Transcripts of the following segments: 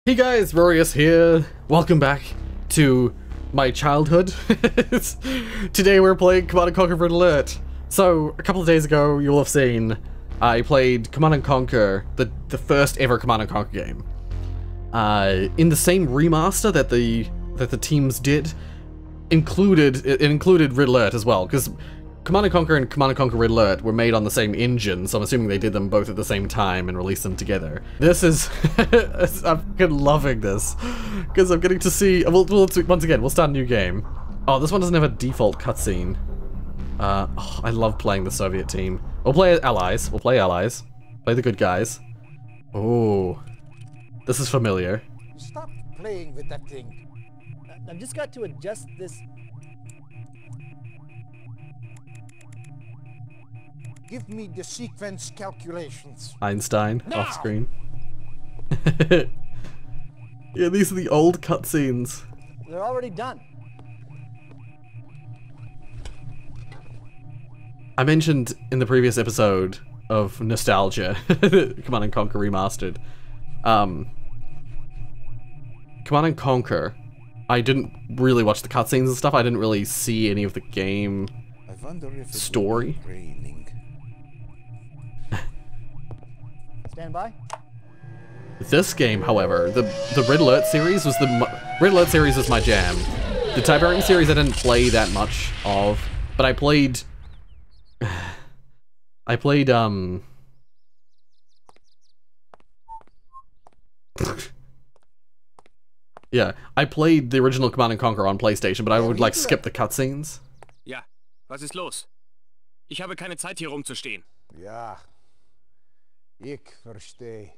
Hey guys, Rorius here. Welcome back to my childhood. Today we're playing Command & Conquer Red Alert. So, a couple of days ago, you'll have seen I played Command & Conquer, the first ever Command & Conquer game. In the same remaster that the teams did, it included Red Alert as well, because Command & Conquer and Command & Conquer Red Alert were made on the same engine, so I'm assuming they did them both at the same time and released them together. This is... I'm loving this, because I'm getting to see... once again, we'll start a new game. Oh, this one doesn't have a default cutscene. Oh, I love playing the Soviet team. We'll play allies. We'll play allies. Play the good guys. Oh, this is familiar. Stop playing with that thing. I've just got to adjust this. Give me the sequence calculations. Einstein, now! off screen. Yeah, these are the old cutscenes. They're already done. I mentioned in the previous episode of Nostalgia, Command & Conquer Remastered. Command & Conquer, I didn't really watch the cutscenes and stuff. I didn't really see any of the game story. Stand by. This game, however, the Red Alert series was Red Alert series was my jam. The Tiberium series I didn't play that much of, but I played yeah, I played the original Command & Conquer on PlayStation, but I would like skip the cutscenes. Ja, was ist los? Ich habe keine Zeit hier rumzustehen. Ja, ich verstehe.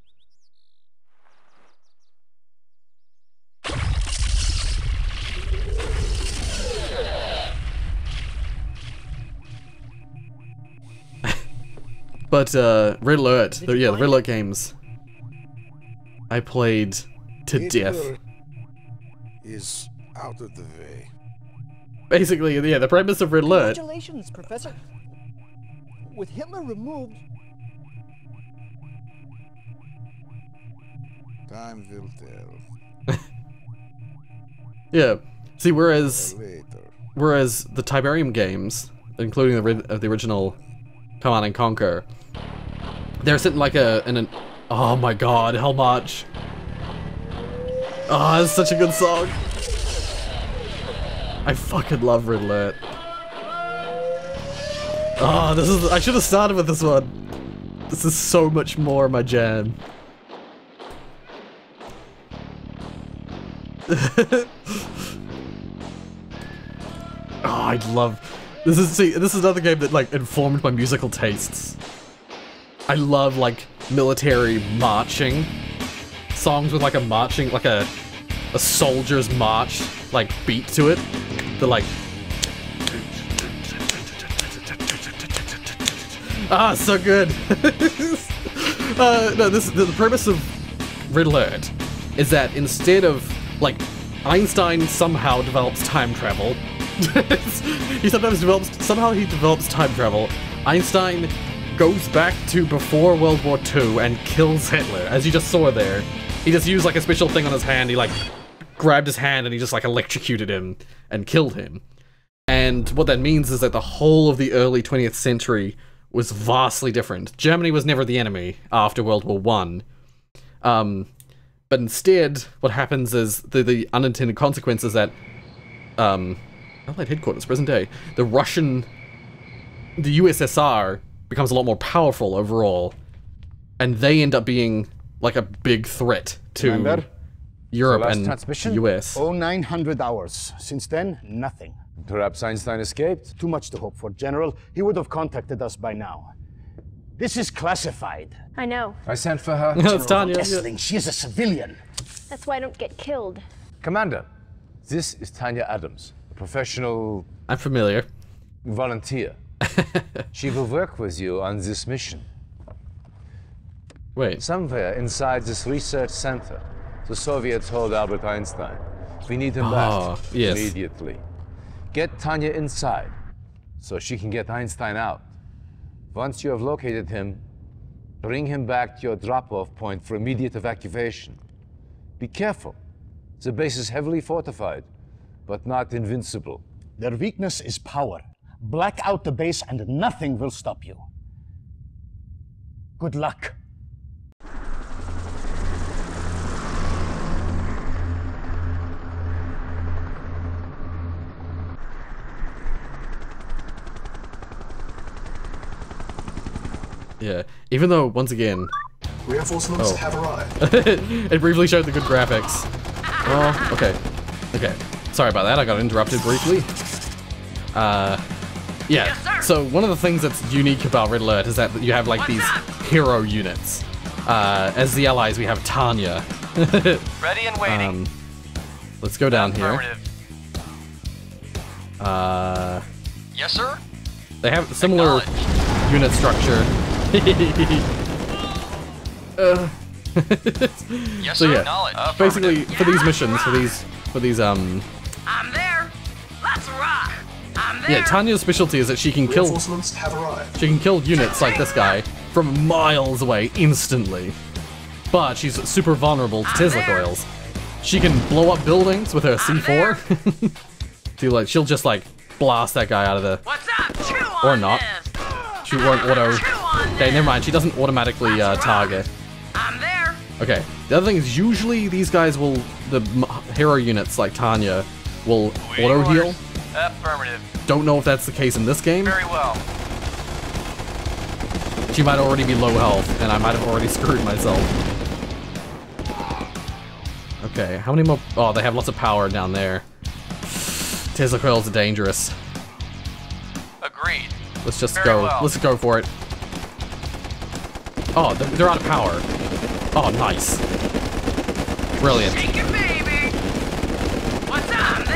But Red Alert, the Red Alert games, I played to death. Is out of the way. Basically, yeah, the premise of Red Alert. Congratulations, Professor. With Hitler removed. Time will tell. Yeah. See, whereas Later. the Tiberium games, including the original Command & Conquer, they're sitting like oh my god, how much? Oh, it's such a good song. I fucking love Red Alert. Oh, I should have started with this one. This is so much more my jam. Oh, I love... This is another game that, like, informed my musical tastes. I love, like, military marching. Songs with, like, a marching, like a soldier's march, like, beat to it. They're like... Ah, so good! No, the premise of Red Alert is that instead of, like, Einstein somehow develops time travel. Somehow he develops time travel. Einstein goes back to before World War II and kills Hitler, as you just saw there. He just used like a special thing on his hand, he like grabbed his hand and he just like electrocuted him and killed him. And what that means is that the whole of the early 20th century was vastly different. Germany was never the enemy after World War I. But instead, what happens is the unintended consequences that Allied headquarters, present day. The USSR becomes a lot more powerful overall, and they end up being like a big threat to Commander, Europe last and transmission? the US. 0900 hours. Since then, nothing. Perhaps Einstein escaped? Too much to hope for, General. He would have contacted us by now. This is classified. I know. I sent for her. It's Tanya. Kessling, she is a civilian. That's why I don't get killed. Commander, this is Tanya Adams, a professional I'm familiar. volunteer. She will work with you on this mission. Wait. Somewhere inside this research center, the Soviets hold Albert Einstein. We need him back yes. immediately. Get Tanya inside so she can get Einstein out. Once you have located him, bring him back to your drop-off point for immediate evacuation. Be careful. The base is heavily fortified, but not invincible. Their weakness is power. Black out the base and nothing will stop you. Good luck. Yeah, even though, once again... Reinforcements have arrived. It briefly showed the good graphics. Oh, okay. Okay. Sorry about that, I got interrupted briefly. Yeah, so one of the things that's unique about Red Alert is that you have, like, these hero units. As the allies, we have Tanya. Ready and waiting. Let's go down here. Yes, sir? They have similar unit structure. Yes, So sir. yeah, basically for these missions, for these I'm there. Let's rock. I'm there. yeah, Tanya's specialty is that she can kill Reinforcements have arrived. units like this guy from miles away instantly. But she's super vulnerable to Tesla coils. She can blow up buildings with her C4. She'll just like blast that guy out of the What's up? Chew or on not. this. She won't auto. Chew on Okay, this. never mind. She doesn't automatically target. I'm there. Okay. The other thing is usually these guys will hero units like Tanya will auto heal. Affirmative. Don't know if that's the case in this game. Very well. She might already be low health, and I might have already screwed myself. Okay, how many more? Oh, they have lots of power down there. Tesla coils are dangerous. Agreed. Let's just Very go. well. Let's go for it. Oh, they're out of power. Oh, nice. Brilliant. Shake it, baby. What's up? I'm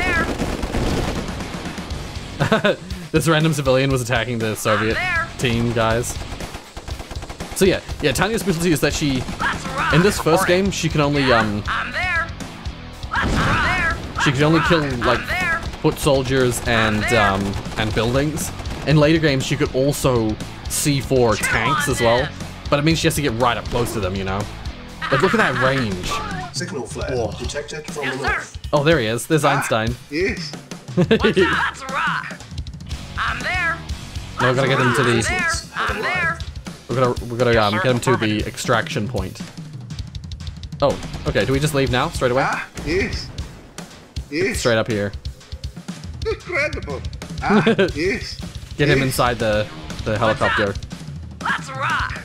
there. This random civilian was attacking the Soviet team guys. So yeah, Tanya's specialty is that she, Let's rock. in this first game, she can only I'm there. I'm there. she can only kill like I'm there. foot soldiers and buildings. In later games, she could also C4 tanks as well, but it means she has to get right up close to them, you know. But look at that range. Signal flare detected from the north. Oh, there he is. There's Einstein. Yes. What's up? Let's rock. I'm there. Now we're gonna get him to I'm the. there. I'm there. We're gonna get him to the extraction point. Oh, okay. Do we just leave now, straight away? Ah, yes. Yes. Straight up here. Incredible. Ah, yes. Get him inside the helicopter. Let's rock.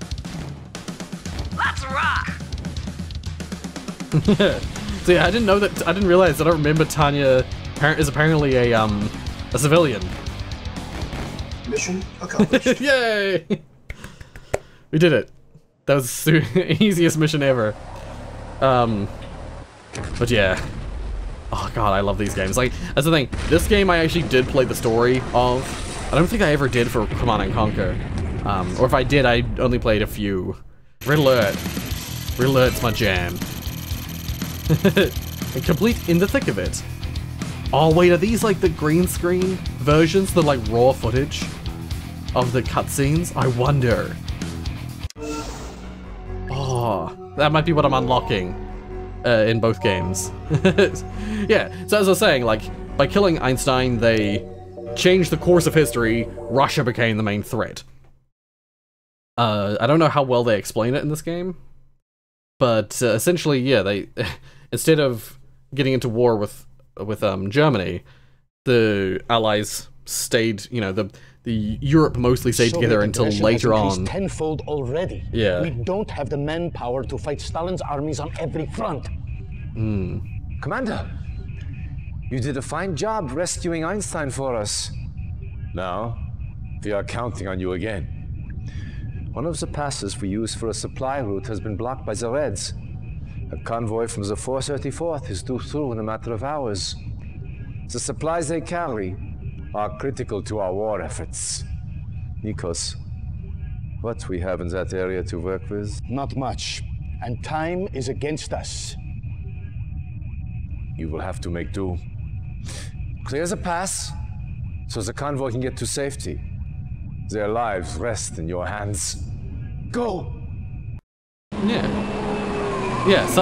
Let's rock. So yeah, I didn't realize. I don't remember Tanya is apparently a civilian. Mission accomplished. Yay! We did it. That was the easiest mission ever. But yeah. Oh god, I love these games. Like, that's the thing. This game I actually did play the story of. I don't think I ever did for Command & Conquer. Or if I did, I only played a few. Red Alert. Red Alert's my jam. And complete in the thick of it. Oh wait, are these like the green screen versions? The like raw footage of the cutscenes? I wonder. Oh, that might be what I'm unlocking in both games. Yeah, so as I was saying, like, by killing Einstein, they changed the course of history. Russia became the main threat. I don't know how well they explain it in this game, but essentially, yeah, they instead of getting into war with Germany, the Allies stayed, you know, the Europe mostly stayed together until later on. Tenfold already. Yeah. We don't have the manpower to fight Stalin's armies on every front. Commander, you did a fine job rescuing Einstein for us. Now, we are counting on you again. One of the passes we use for a supply route has been blocked by the Reds. A convoy from the 434th is due through in a matter of hours. The supplies they carry are critical to our war efforts. Nikos, what we have in that area to work with? Not much. And time is against us. You will have to make do. Clear the pass, so the convoy can get to safety. Their lives rest in your hands. Go! Yeah. Yeah, so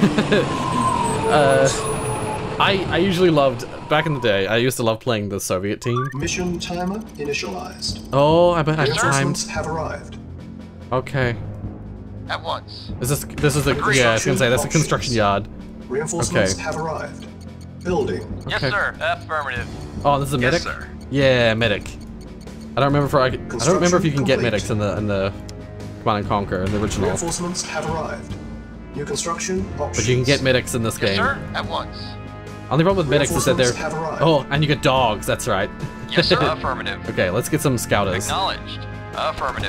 I usually loved back in the day. I used to love playing the Soviet team. Mission timer initialized. Oh, I bet I Reinforcements timed. have arrived. Okay. At once. This is the yeah. I was gonna say that's a construction yard. Reinforcements Okay. have arrived. Building. Yes, Okay. sir. Affirmative. Oh, this is a medic. Yes, sir. Yeah, medic. I don't remember if I don't remember if you can get Construction medics in the Command and Conquer in the original, Reinforcements have arrived. New construction options. but you can get medics in this Yes, game. sir. At once. Only problem with medics is that they're Reinforcements have arrived. oh, and you get dogs. That's right. Yes, sir. Affirmative. Okay, let's get some scouters. Acknowledged. Affirmative.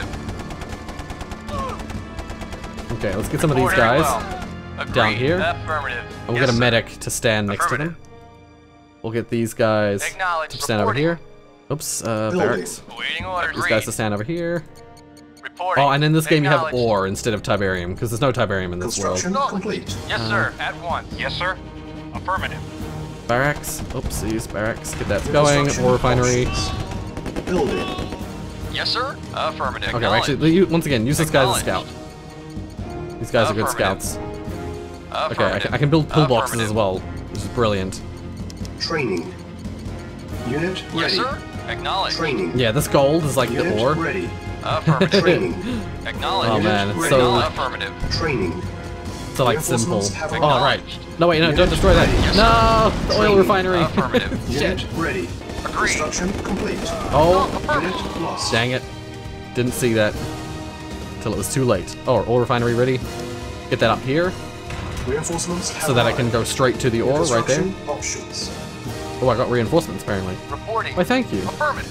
Okay, let's get some of these Very guys. well. Agreed. down here. Affirmative. And we'll Yes, get a sir. medic to stand next to them. We'll get these guys Acknowledged. to stand over Reporting. here. Oops, barracks. Awaiting orders. These guys to stand over here. Reporting. Oh, and in this game you have Acknowledged. ore instead of Tiberium, because there's no Tiberium in this world. Construction complete. Yes, sir. At once. Yes, sir. Affirmative. Barracks. Oopsies, barracks. Get that going. Construction Ore refinery. options. Building. Yes, sir. Affirmative. Okay, well, actually, once again, use this guy as a scout. Acknowledged. These guys are good Affirmative. scouts. Okay, Affirmative. I can build pillboxes as Affirmative. well, which is brilliant. Training. Unit ready. Yes, sir. Acknowledged. Training. Yeah, this gold is like the Unit ore. ready. Affirmative. Training. Acknowledged. Oh man, Unit it's so Affirmative. Training. so like simple. Reinforcements have Oh right. arrived. No wait, no, don't Unit destroy that. ready. No, the oil Training. refinery. Affirmative. Unit ready. Agreed. Construction complete. Oh, Unit lost. dang it! Didn't see that till it was too late. Oh, oil refinery ready. Get that up here Reinforcements have so that I can arrived. go straight to the ore right there. Construction options. Oh, I got reinforcements apparently. Reporting. Why, thank you. Affirmative.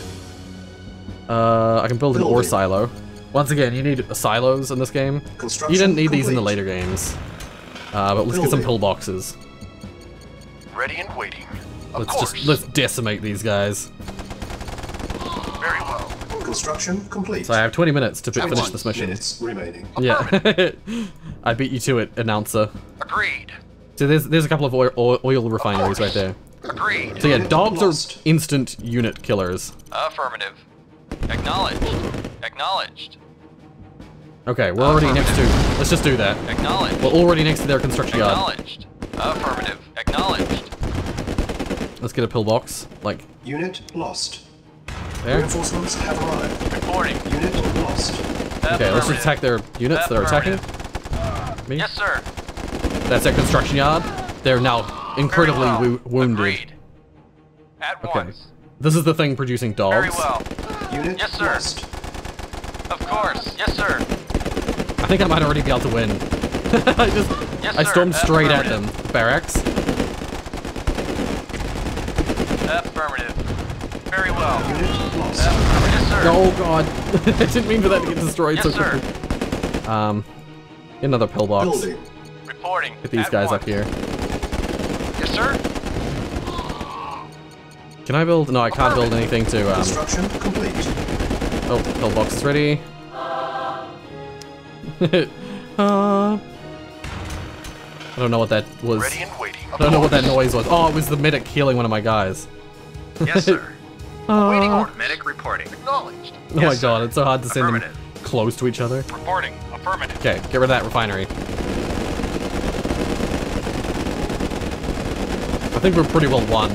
I can build an ore Building. silo. Once again, you need silos in this game. Construction You didn't need these in the complete. later games. But let's get some Building. pillboxes. Ready and waiting. Of Let's course. let's decimate these guys. Very well. Construction complete. So I have 20 minutes to finish 20 this mission. minutes remaining. Yeah. I beat you to it, announcer. Agreed. So there's a couple of oil refineries right there. Agreed. So yeah, Unit dogs lost. are instant unit killers. Affirmative. Acknowledged. Acknowledged. Okay, we're already next to. Let's just do that. Acknowledged. We're already next to their construction yard. Acknowledged. Affirmative. Acknowledged. Let's get a pillbox, like Unit lost. there. Reinforcements have arrived. Reporting. Unit lost. Okay, let's just attack their units that are attacking me. Yes, sir. That's their construction yard. They're now incredibly Very well. wounded. Agreed. At Okay. once. This is the thing producing dogs. Very well. Unit Yes, sir. lost. Of course. Yes, sir. I think I might already be able to win. Yes, I sir. stormed straight at them. Affirmative. Barracks. Affirmative. Very well. Unit lost. Affirmative. Yes, sir. Oh god. I didn't mean for that to get destroyed so Yes, sir. quickly. Get another pillbox. Building. Reporting. Get these At guys once. up here. Yes, sir. Can I build? No, I can't build anything to, Construction complete. oh, pillbox is ready. I don't know what that was. Ready and waiting. I don't know what that noise was. Oh, it was the medic healing one of my guys. Yes, sir. Oh, Waiting order. Medic reporting. Acknowledged. oh my god, it's so hard to send them Affirmative. close to each other. Reporting. Affirmative. Okay, get rid of that refinery. I think we're pretty well won.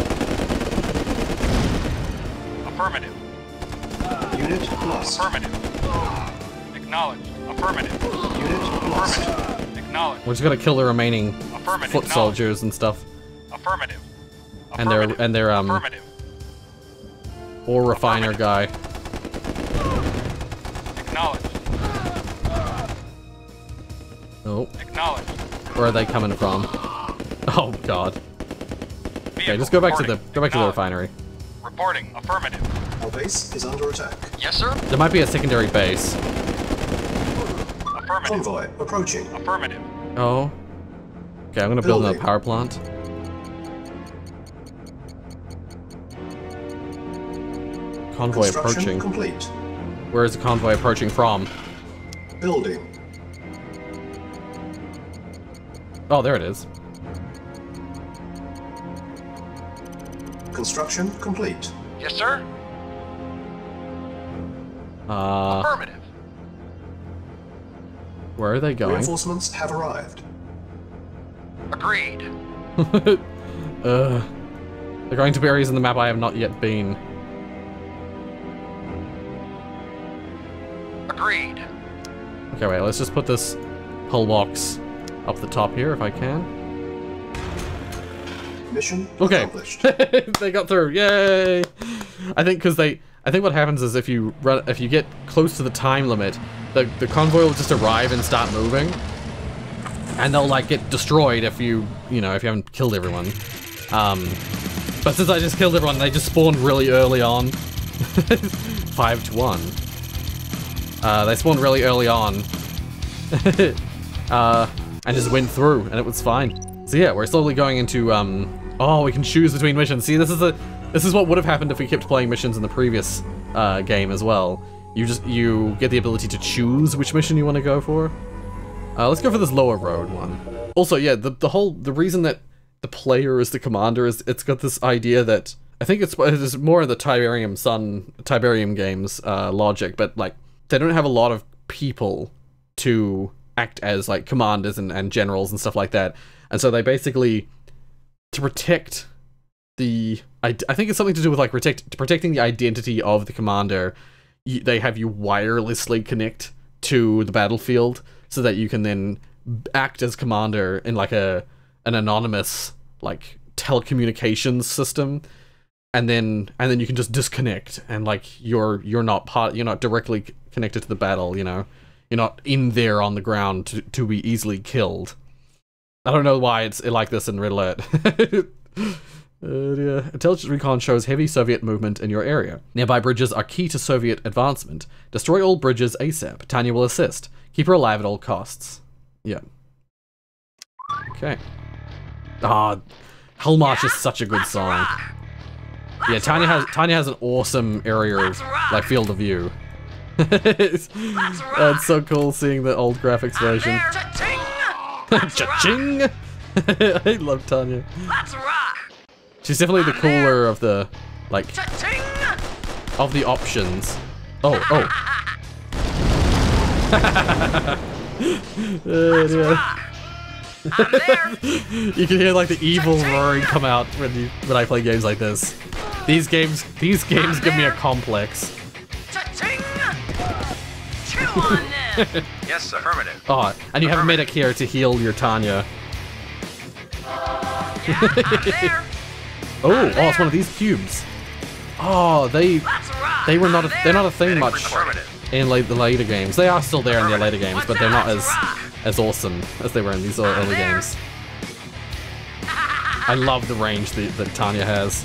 Affirmative. Unit lost. Affirmative. Acknowledged. Affirmative. Unit lost. Affirmative. Acknowledged. We're just gonna kill the remaining Affirmative. foot soldiers and stuff, Affirmative. and their Affirmative. ore refiner guy. Acknowledged. Oh, Acknowledged. where are they coming from? Oh god. Okay, just go back to the refinery. Reporting. Affirmative. Our base is under attack. Yes, sir. There might be a secondary base. Affirmative. Convoy approaching. Affirmative. Oh. Okay, I'm gonna build another Building. power plant. Convoy Construction approaching. complete. Where is the convoy approaching from? Building. Oh, there it is. Construction complete. Yes, sir. Where are they going? Reinforcements have arrived. Agreed. They're going to be areas in the map I have not yet been. Agreed. Okay, wait, let's just put this hull box up the top here if I can. Mission Okay. accomplished. They got through, yay! I think what happens is if you get close to the time limit, the convoy will just arrive and start moving. And they'll like get destroyed if you haven't killed everyone. But since I just killed everyone, they just spawned really early on. 5-1. They spawned really early on. And just went through, and it was fine. So yeah, we're slowly going into, oh, we can choose between missions. See, this is what would have happened if we kept playing missions in the previous game as well. You get the ability to choose which mission you want to go for. Let's go for this lower road one. Also, yeah, the reason that the player is the commander is it's got this idea that I think it's more of the Tiberium games logic, but like they don't have a lot of people to act as like commanders and generals and stuff like that, and so they basically, to protect the I think it's something to do with like protecting the identity of the commander. They have you wirelessly connect to the battlefield so that you can then act as commander in like an anonymous like telecommunications system, and then you can just disconnect and like you're not directly connected to the battle, you know. You're not in there on the ground to be easily killed. I don't know why it's like this in Red Alert. Yeah. Intelligence recon shows heavy Soviet movement in your area. Nearby bridges are key to Soviet advancement. Destroy all bridges ASAP. Tanya will assist. Keep her alive at all costs. Yeah. Okay. Ah, Hellmarch is such a good song. Yeah, Tanya has an awesome area of like field of view. It's so cool seeing the old graphics version. Cha-ching! I love Tanya. She's definitely the cooler of the, like, of the options. Oh. You can hear like the evil roaring come out when I play games like this. These games give me a complex. Yes, affirmative. Oh, and you have a medic here to heal your Tanya. Oh, it's one of these cubes. Oh, they're not a thing much in like the later games. They are still there in the later games, but they're not as awesome as they were in these early games. I love the range that Tanya has.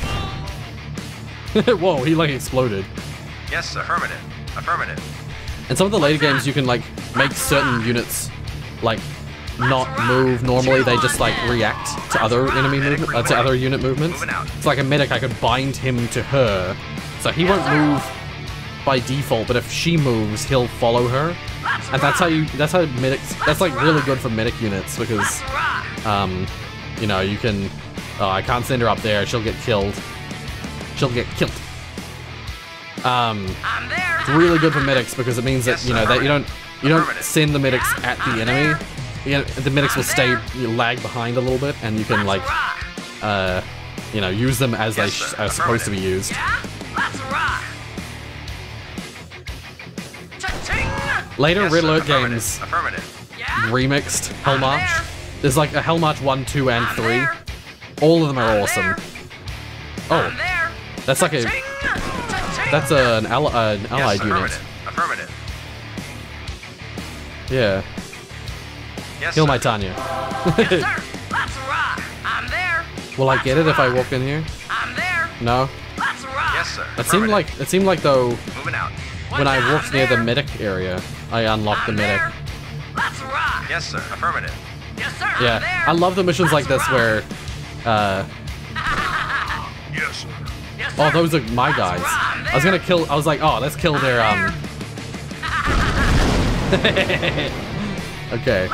Whoa, he like exploded. Yes, affirmative. Affirmative. In some of the later games, you can like make certain units like not move normally. They just like react to other enemy movement, to other unit movements. It's like a medic. I could bind him to her, so he won't move by default. But if she moves, he'll follow her, and that's how medics. That's like really good for medic units because, you know, you can. Oh, I can't send her up there. She'll get killed. She'll get killed. It's really good for medics because it means that you know that you don't send the medics at the enemy. The medics will stay lag behind a little bit, and you can like you know, use them as they are supposed to be used. Later Red Alert games remixed Hellmarch. There's like a Hellmarch 1, 2, and 3. All of them are awesome. Oh, that's like that's an allied unit. Affirmative. Yeah. Yes, Kill my Tanya. Will I get it if I walk in here? No. Yes, sir. It seemed like though Moving out. when I walked near the medic area, I unlocked the medic. Yes, sir. Affirmative. Yes, sir. Yeah, I love the missions like this where, Yes, sir. oh, those are my guys. I was like, oh, let's kill their, okay.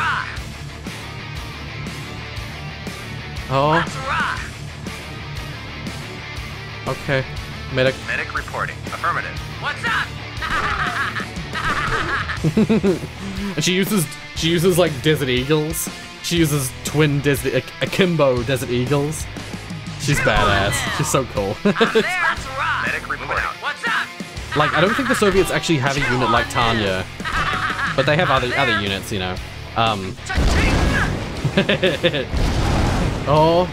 Oh. Okay. Medic. Medic reporting. Affirmative. What's up? And she uses like Desert Eagles She uses twin akimbo Desert Eagles. She's badass. She's so cool. Medic reporting. What's up? Like, I don't think the Soviets actually have a unit like Tanya, but they have other units, you know. Oh.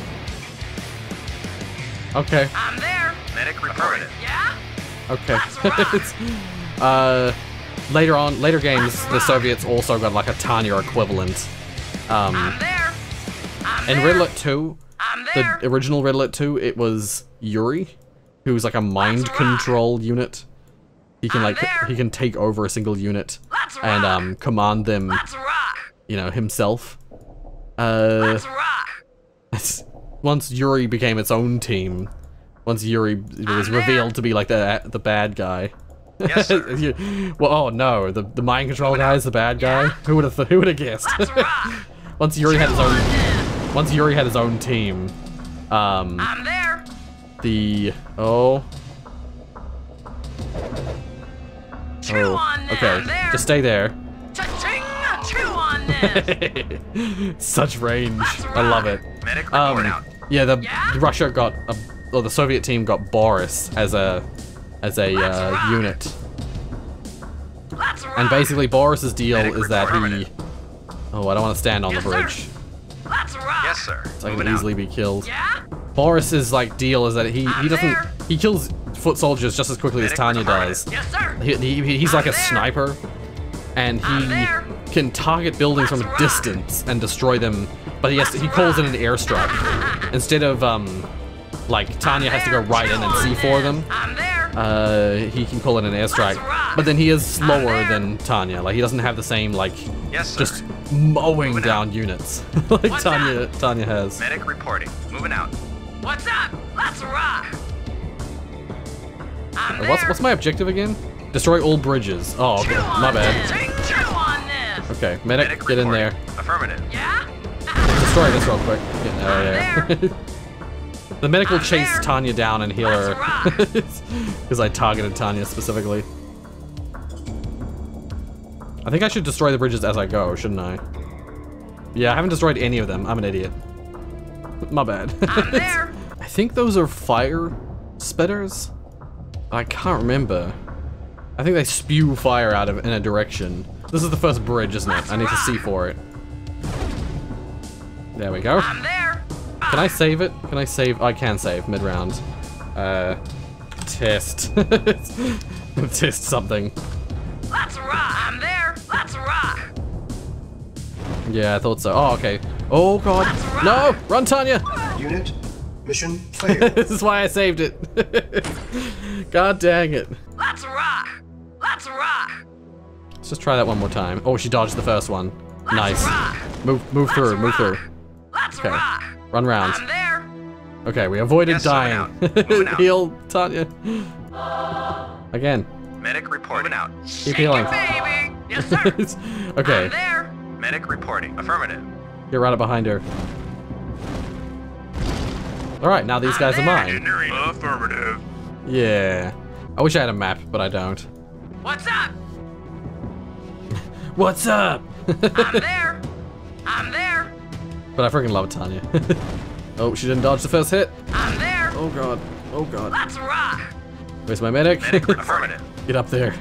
Okay. I'm there. Medic reporting. Yeah? Okay. Later games, the Soviets also got like a Tanya equivalent. I'm there. In Red Alert 2, I'm the there. original Red Alert 2, it was Yuri, who's like a mind control unit. He can he can take over a single unit and command them, Let's rock. you know, himself. Let's rock. Once Yuri became its own team, once Yuri was revealed to be like the bad guy. Yes, sir. Well, oh no, the mind control guy is the bad guy. Who would have guessed? Once Yuri had his own team, I'm there. Okay, just stay there. Cha-ching! Chew on this. Such range, I love it. Medic report out. Yeah, Russia got the Soviet team got Boris as a unit, and basically Boris's deal is that he. Oh, I don't want to stand on the bridge. Let's rock. Yes, sir. So I can Moving out. easily be killed. Yeah? Boris's like deal is that he kills foot soldiers just as quickly as Medic Tanya reported. does. Yes, sir. He's like a sniper, and he can target buildings from a distance and destroy them. But he calls in an airstrike instead of like Tanya has to go right in and see for them. I'm there. He can call in an airstrike, but then he is slower than Tanya. Like he doesn't have the same like Yes, sir. just mowing down units like Tanya has. Medic reporting. Moving out. What's up? Let's rock. I'm there. What's my objective again? Destroy all bridges. Oh, okay. My bad. Chew on this. Okay, medic, get in there. Affirmative. Yeah? Destroy this real quick. Get there. The medic will chase Tanya down and heal her. Because I targeted Tanya specifically. I think I should destroy the bridges as I go, shouldn't I? Yeah, I haven't destroyed any of them. I'm an idiot. My bad. I'm there. I think those are fire spitters. I can't remember. I think they spew fire out of in a direction. This is the first bridge, isn't it? I need to see for it. There we go. I'm there. Can I save it? Can I save? I can save mid-round. Test. Test something. Let's rock. I'm there. Let's rock. Yeah, I thought so. Oh, okay. Oh, God. No! Run, Tanya! Unit, mission failed. This is why I saved it. God dang it. Let's rock. Let's rock. Let's just try that one more time. Oh, she dodged the first one. Nice. Move through, move through. Let's Okay. rock. Run round. I'm there. Okay, we avoided Yes, sir, dying. moving out. Heal, Tanya. Again. Medic reporting. Moving out. Keep healing. Baby. Yes, sir. Okay, I'm there. Medic reporting. Affirmative. get right up behind her. Alright, now these guys are mine. Affirmative. Yeah. I wish I had a map, but I don't. What's up? What's up? I'm there. I'm there. But I freaking love Tanya. Oh, she didn't dodge the first hit. I'm there. Oh god. Oh god. Let's rock. Where's my medic? Medic affirmative. Get up there.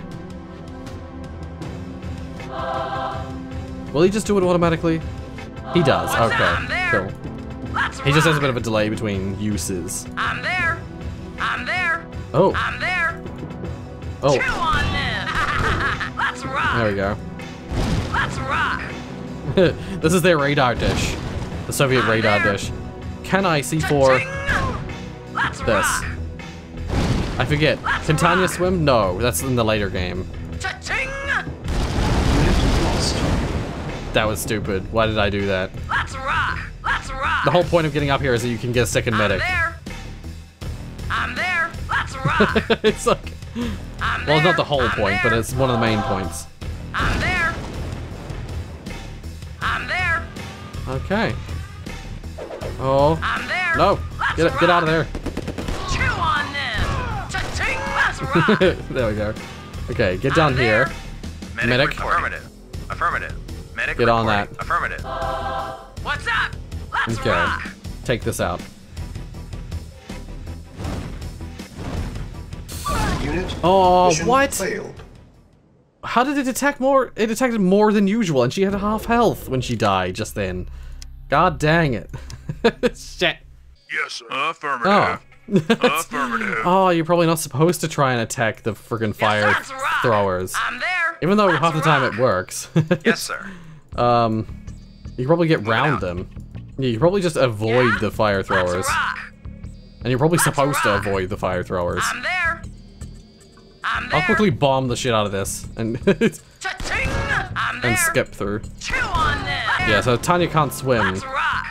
Will he just do it automatically? He does. Okay. Cool. Let's He just has a rock. bit of a delay between uses. I'm there. I'm there. Oh. I'm there. Oh. Chew on this. Let's rock. There we go. Let's rock. This is their radar dish. The Soviet radar dish. Can I C4 Let's this? rock. I forget. Can Tanya swim? No, that's in the later game. Cha-ching. Unit lost. That was stupid. Why did I do that? Let's rock. Let's rock. The whole point of getting up here is that you can get a second medic. I'm there. Let's rock. It's like... I'm Well, it's not the there. whole I'm point, but there. it's one of the main points. I'm there. I'm there. Okay. Oh. I'm there. No. Let's Get out of there. Chew on this. Cha-ching. Let's rock. There we go. Okay, get down here. Medic. Affirmative. Affirmative. Medic Get on reporting. that. Affirmative. What's up? Let's Okay. rock. Take this out. Unit. Oh, mission what? Failed. How did it detect more? It detected more than usual, and she had half health when she died just then. God dang it. Shit. Yes, sir. Affirmative. Oh. Affirmative. Oh, you're probably not supposed to try and attack the friggin' fire that's right. throwers. I'm there. Even though Let's half the time rock. it works. Yes, sir. You can probably get round them. Yeah, you can probably just avoid Yeah? the fire Let's throwers. rock. And you're probably supposed to rock. avoid the fire throwers. I'm there. I'm there. I'll quickly bomb the shit out of this and Cha-ching. I'm there. and skip through. Chew on this. Yeah, so Tanya can't swim. Let's rock.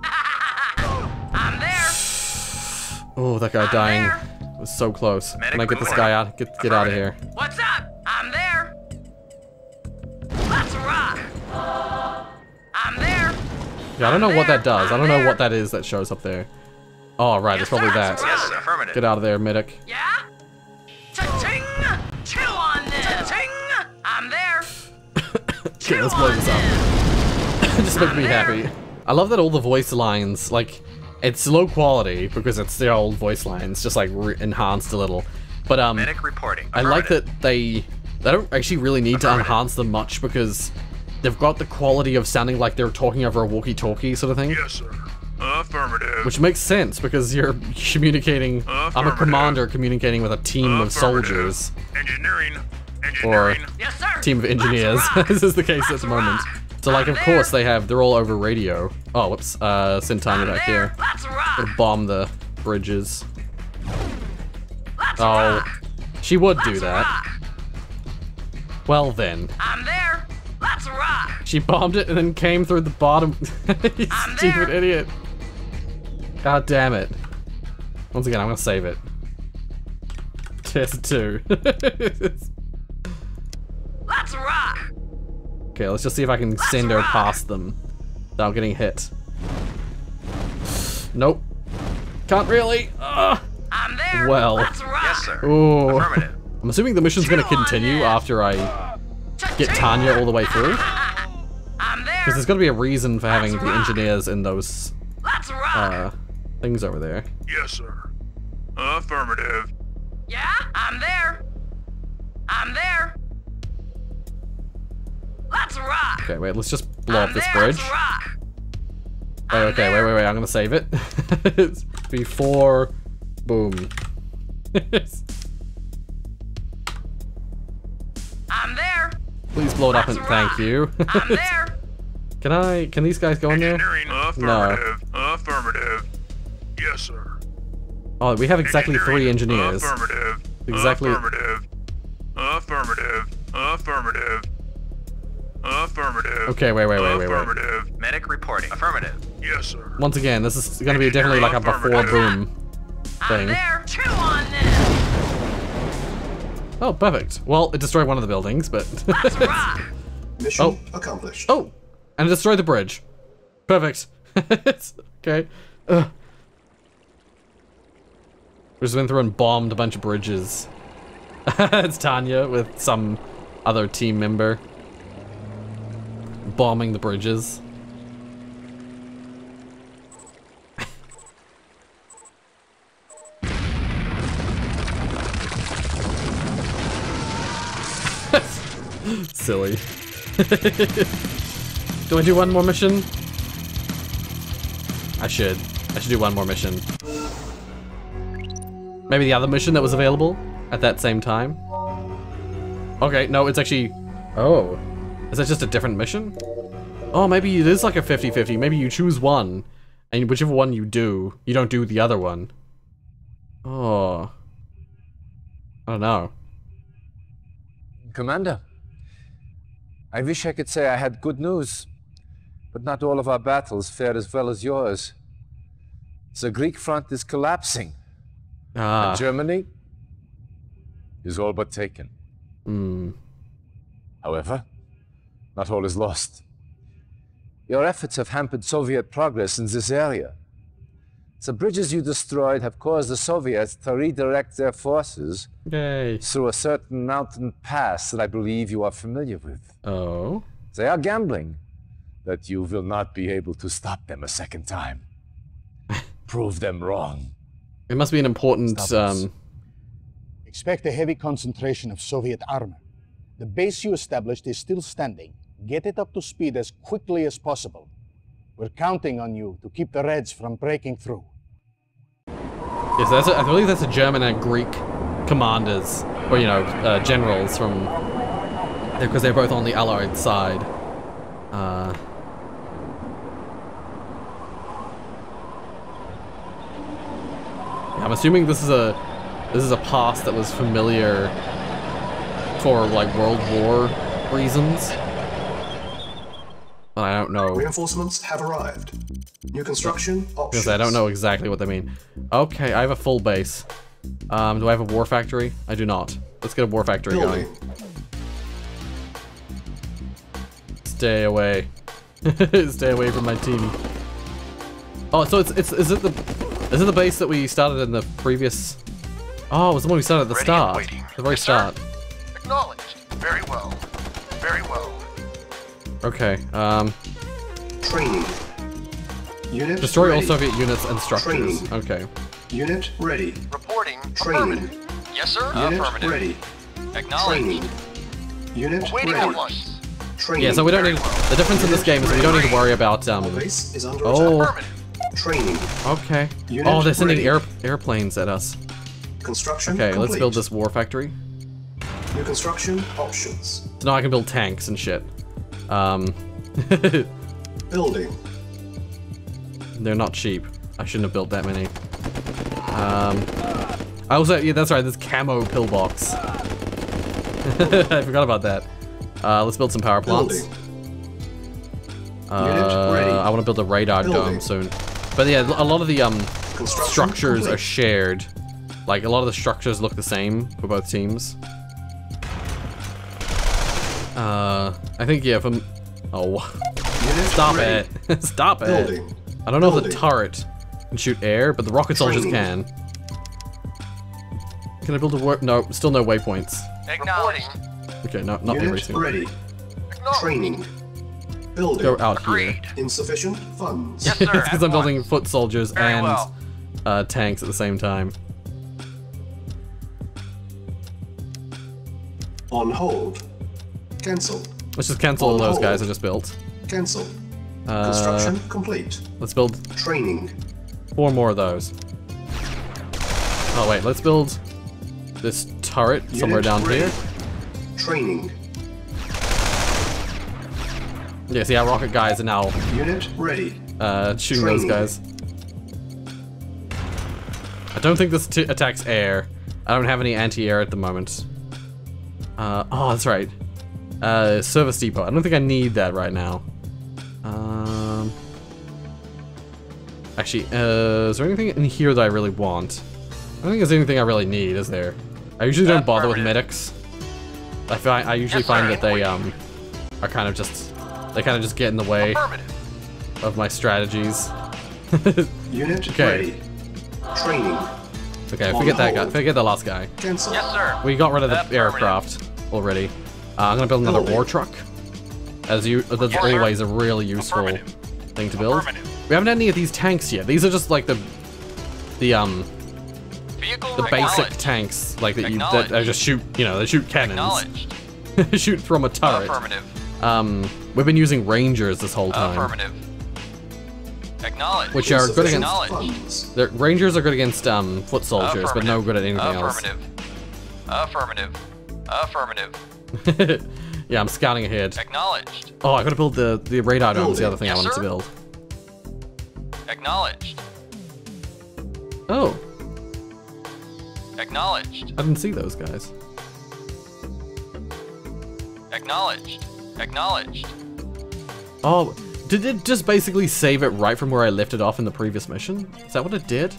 I'm there. Oh, that guy dying. there. Was so close. Can I get this reporting. guy out? Get out of here. What's up? I'm there. Let's rock. I'm there. Yeah, I don't know what that does. I don't know what that is that shows up there. Oh, right, it's probably that. Yes, sir. Affirmative. Get out of there, medic. Yeah? Cha-ching. Chew on this. Cha-ching. I'm there. Okay, let's blow this up. It just makes me happy. I love that all the voice lines, like, it's low quality because it's the old voice lines, just like enhanced a little. But Medic reporting. I like Affirmative. that they don't actually really need to enhance them much because they've got the quality of sounding like they're talking over a walkie-talkie sort of thing. Yes, sir. Affirmative. Which makes sense because you're communicating. I'm a Affirmative. commander communicating with a team of Affirmative. soldiers Engineering. or Engineering. Yes, sir. team of engineers. Let's This is the case at the moment. So like, of course they're all over radio. Oh, whoops. Send Tanya I'm back there. here. Let's rock. Gonna bomb the bridges. Let's Oh, rock. she would do Let's that. rock. Well then, I'm there. Let's rock. she bombed it and then came through the bottom. You I'm stupid there. idiot. God damn it. Once again, I'm gonna save it. Test 2. Let's rock. Okay, let's just see if I can send her rock. past them without getting hit. Nope. Can't really. Ugh. I'm there. Well. Let's rock. Yes, sir. Ooh. Affirmative. I'm assuming the mission's gonna Chew on continue this. after I get Cha-ching. Tanya all the way through. I'm there. Because there's gotta be a reason for having Let's the rock. engineers in those Let's rock. things over there. Yes, sir. Affirmative. Yeah, I'm there. I'm there. Let's rock. Okay, wait, let's just blow up I'm this there. bridge. Let's rock. Wait, I'm okay, there. wait, I'm gonna save it. It's before boom. I'm there. Please blow it up and Let's thank rock. you. I'm there. Can these guys go in there? Engineering. Affirmative. Affirmative. Yes, sir. Oh, we have exactly Engineering. 3 engineers. Affirmative. Exactly. Affirmative. Affirmative. Affirmative. Affirmative. Okay, wait. Affirmative. Medic reporting. Affirmative. Yes, sir. Once again, this is gonna be definitely like a before boom I'm thing. there. Chew on this. Oh, perfect. Well, it destroyed one of the buildings, but Let's rock. Mission Oh. accomplished. oh, and it destroyed the bridge. Perfect. Okay. Ugh. We just went through and bombed a bunch of bridges. It's Tanya with some other team member bombing the bridges. Silly. Do I do one more mission? I should do one more mission. Maybe the other mission that was available at that same time? Okay, no, it's actually... Oh. Is that just a different mission? Oh, maybe it is like a 50-50. Maybe you choose one, and whichever one you do, you don't do the other one. Oh. I don't know. Commander, I wish I could say I had good news, but not all of our battles fared as well as yours. The Greek front is collapsing. Ah. And Germany is all but taken. However, not all is lost. Your efforts have hampered Soviet progress in this area. The bridges you destroyed have caused the Soviets to redirect their forces Yay. through a certain mountain pass that I believe you are familiar with. Oh. They are gambling that you will not be able to stop them a second time. Prove them wrong. It must be an important, Expect a heavy concentration of Soviet armor. The base you established is still standing. Get it up to speed as quickly as possible. We're counting on you to keep the Reds from breaking through. Yes, I believe that's a German and Greek commanders, or, you know, generals from... Because they're both on the Allied side. Yeah, I'm assuming this is a pass that was familiar for like World War reasons. But I don't know. Reinforcements have arrived. New construction options. Because I don't know exactly what they mean. Okay, I have a full base. Do I have a war factory? I do not. Let's get a war factory going. Stay away. Stay away from my team. Oh, so is it the base that we started in the previous? Oh, it was the one we started at the start. The very start. Acknowledged. Very well. Very well. Okay. Training. Unit Destroy ready. all Soviet units and structures. Training. Okay. Unit ready. Reporting. Training. Yes, sir. Unit Affirmative. ready. Acknowledged. Training. Unit Waiting ready. orders. Training. Yeah, so we don't need. The difference in this game is we don't need to worry about Base is under Oh. attack. Training. Okay. Unit Oh, they're sending ready. airplanes at us. Construction Okay, let's complete. build this war factory. New construction options. So now I can build tanks and shit. Building. They're not cheap. I shouldn't have built that many. I also, yeah, that's right, this camo pillbox. I forgot about that. Let's build some power plants. Unit ready. I want to build a radar dome soon. But yeah, a lot of the structures complete. are shared. Like, a lot of the structures look the same for both teams. I think, yeah, from... Oh. Unit Stop ready. it. Stop it. Building. I don't know if the Building. turret can shoot air, but the rocket soldiers Training. can. Can I build a no, still no waypoints. Acknowledged. Okay, no, not Unit everything. ready. Training. Building. Go out here. Insufficient funds. Yes, sir. It's because I'm At building once. foot soldiers Very and well. tanks at the same time. On hold. Cancel. Let's just cancel all On those hold. guys I just built. Cancel. Construction complete. Let's build Training. 4 more of those. Oh wait, let's build this turret somewhere Unit down ready. here. Training. Yeah, see, our rocket guys are now Unit ready. shooting those Training. guys. I don't think this attacks air. I don't have any anti-air at the moment. Oh, that's right. Service depot. I don't think I need that right now. Actually, is there anything in here that I really want? I don't think there's anything I really need, is there? I usually don't bother with medics. I usually find that they are kind of just get in the way of my strategies. Unit Okay. ready. Training. Okay, On forget that guy. hold. Forget the last guy. Cancel. Yes, sir. We got rid of the Affirmative. aircraft already. I'm gonna build another Building. war truck. That's Yes, sir. always a really useful Affirmative. thing to build. Affirmative. We haven't had any of these tanks yet. These are just like the Vehicle basic acknowledged. tanks like that Acknowledged. that just shoot, you know, they shoot cannons. Acknowledged. Shoot from a turret. Affirmative. We've been using rangers this whole time. Affirmative. Acknowledged. Which are good against Acknowledged. Funds. the rangers are good against foot soldiers, but no good at anything else. Affirmative. Affirmative. Yeah, I'm scouting ahead. Acknowledged. Oh, I gotta build the radar dome. Was the Building. other thing I Yes, wanted to sir. build. Acknowledged. Oh, Acknowledged. I didn't see those guys. Acknowledged. Acknowledged. Oh, did it just basically save it right from where I left it off in the previous mission? Is that what it did?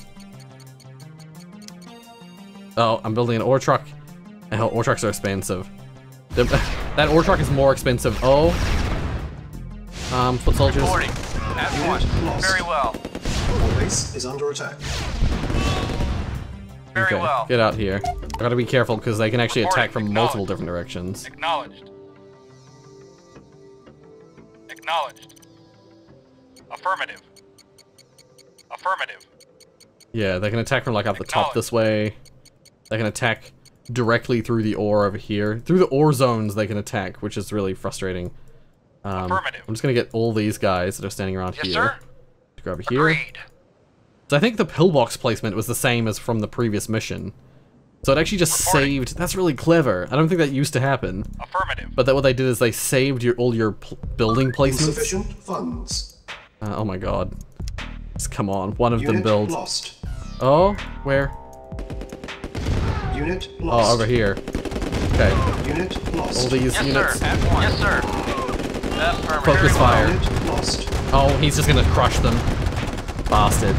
Oh, I'm building an ore truck. And ore trucks are expensive. That ore truck is more expensive. Oh. Foot soldiers. Reporting. At once. lost. Very well. Our base is under attack. Very Okay, well. get out here. I gotta be careful because they can actually attack from Reporting. multiple different directions. Acknowledged. Acknowledged. Affirmative. Affirmative. Yeah, they can attack from like up the top this way. They can attack directly through the ore over here. Through the ore zones they can attack, which is really frustrating. Affirmative. I'm just gonna get all these guys that are standing around Yes, here. sir. To go over here. Agreed. So I think the pillbox placement was the same as from the previous mission. So it actually just saved... That's really clever. I don't think that used to happen. Affirmative. But what they did is they saved all your building placements. Insufficient funds. Oh my god. Just come on, one of them Unit builds. lost. Oh, where? Unit lost. Oh, over here. Okay. Unit lost. All these Yes, units. sir. At one. Yes, sir. Affirmative. Focus fire. Unit lost. Oh, he's just gonna crush them. Bastard.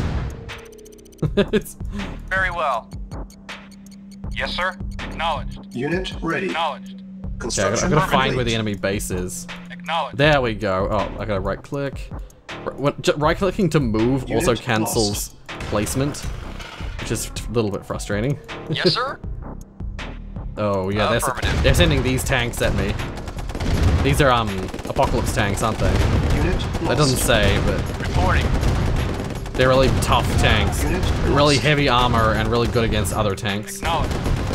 Very well. Yes, sir. Acknowledged. Unit ready. Acknowledged. Okay, Construction I gotta find complete. where the enemy base is. Acknowledged. There we go. Oh, I gotta right click. Right clicking to move also Unit cancels placement, which is a little bit frustrating. Yes, sir. Oh yeah, Affirmative. they're sending these tanks at me. These are apocalypse tanks, aren't they? Unit lost. That doesn't say, but Reporting. they're really tough tanks. Unit Really lost. heavy armor and really good against other tanks. Acknowledged.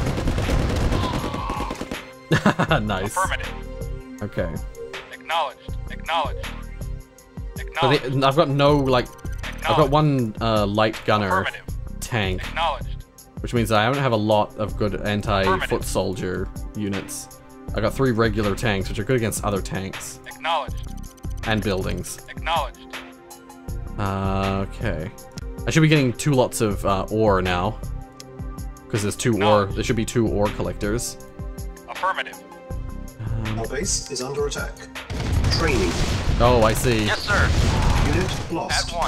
Nice. Affirmative. Okay. Acknowledged. Acknowledged. So Acknowledged. I've got no like, I've got one light gunner Affirmative. tank, Acknowledged. which means I don't have a lot of good anti-foot soldier units. I got 3 regular tanks, which are good against other tanks Acknowledged. and buildings. Acknowledged. Okay. I should be getting 2 lots of ore now, because there's 2 ore. There should be 2 ore collectors. Affirmative. Our base is under attack. Training. Oh, I see. Yes, sir. Unit At lost. one.